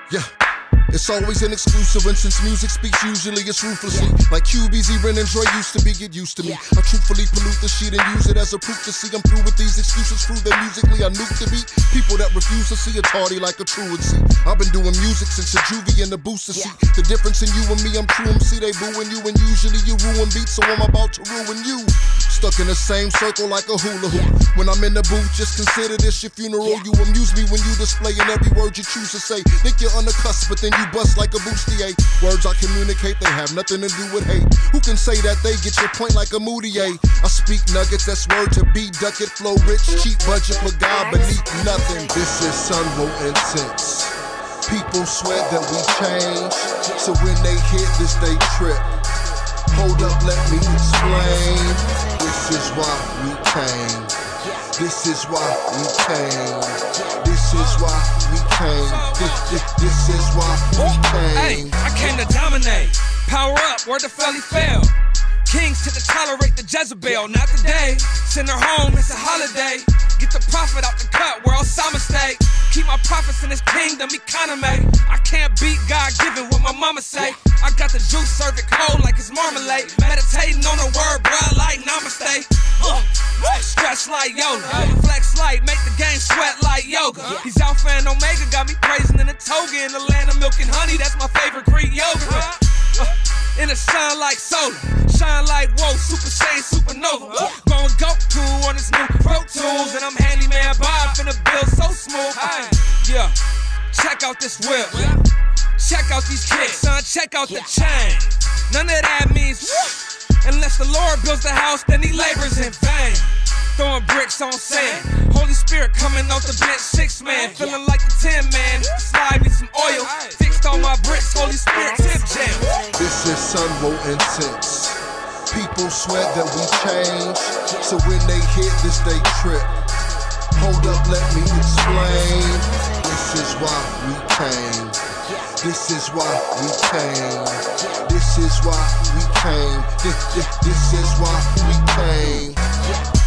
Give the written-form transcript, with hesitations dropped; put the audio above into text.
Yeah. It's always an exclusive, and since music speaks, usually it's ruthlessly. Like QBZ, Ren and Dre used to be, get used to me. I truthfully pollute the shit and use it as a proof to see I'm through with these excuses. Prove that musically I nuke the beat. People that refuse to see a tardy like a truancy. I've been doing music since a juvie in the booster seat. The difference in you and me, I'm true MC, they booing you, and usually you ruin beats, so I'm about to ruin you. Stuck in the same circle like a hula hoop. When I'm in the booth, just consider this your funeral. You amuse me when you displaying every word you choose to say. Think you're on the cusp, but then you bust like a bustier. Words I communicate, they have nothing to do with hate. Who can say that they get your point like a Moutier? I speak nuggets, that's word to be ducket. Flow rich, cheap budget, but God beneath nothing. This is SuNWhoa intense. People swear that we change, so when they hear this they trip. Hold up, let me explain. This is why we came. This is why we came. This is why we came. This is why we came. Hey, I came to dominate. Power up, where the felly fell. Kings tend to tolerate the Jezebel, not today. Send her home, it's a holiday. Get the prophet out the cut where Osama stay. Keep my prophets in his kingdom, economy. I can't beat God given what my mama say. I got the juice, serve it cold like it's marmalade. Meditating on the word, bruh, like namaste. Stretch like Yoda, flex light, make the game sweat like yoga. He's Alpha and Omega, got me praising in a toga. In the land of milk and honey, that's my favorite Greek yogurt. In the sun like solar, shine like whoa, Super Saiyan, supernova. Going Goku on his new Pro Tools, and I'm handyman Bob, finna build so smooth. Yeah, check out this whip, check out these kicks, son, check out the chain. None of that means unless the Lord builds the house, then he labors in vain. Throwing bricks on sand, Holy Spirit coming off the bench, 6-man, feeling like the 10-man. Slide me some oil, fixed all my bricks, Holy Spirit tip jam. This is SuNWhoa intense. People swear that we change, so when they hear this they trip. Hold up, let me explain. This is why we came. This is why we came. This is why we came. This is why we came.